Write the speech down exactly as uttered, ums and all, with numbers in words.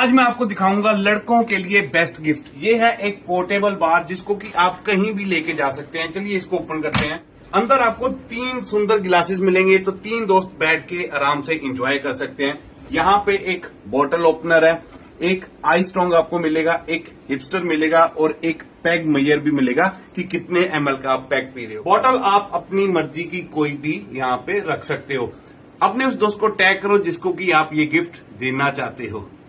आज मैं आपको दिखाऊंगा लड़कों के लिए बेस्ट गिफ्ट। ये है एक पोर्टेबल बार जिसको कि आप कहीं भी लेके जा सकते हैं। चलिए इसको ओपन करते हैं। अंदर आपको तीन सुंदर गिलासेस मिलेंगे, तो तीन दोस्त बैठ के आराम से एंजॉय कर सकते हैं। यहाँ पे एक बॉटल ओपनर है, एक आई स्ट्रॉन्ग आपको मिलेगा, एक हिपस्टर मिलेगा और एक पैग मेजर भी मिलेगा कि कितने एमएल का आप पैग पी रहे हो। बॉटल आप अपनी मर्जी की कोई भी यहाँ पे रख सकते हो। अपने उस दोस्त को टैग करो जिसको कि आप ये गिफ्ट देना चाहते हो।